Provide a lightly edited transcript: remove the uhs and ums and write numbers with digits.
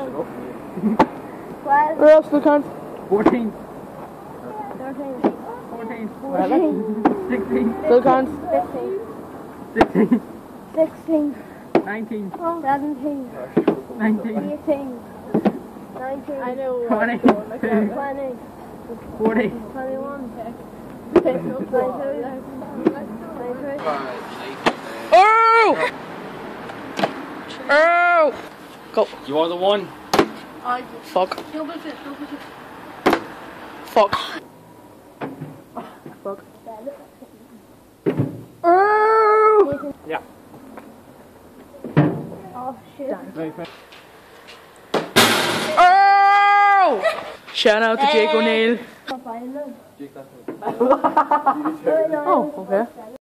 12. Where else the count? 14. 13. 14. 14. 16. Still count? 15. 16. 16. 19. 17. 19. 18. 19. I know. 20. 20. 40. 21. 22. Oh! Oh! Go. You are the one. Fuck. Fuck. Fuck. Oh! Yeah. Oh shit. Oh! Shout out to Jake Oneill. Final. Oh, okay.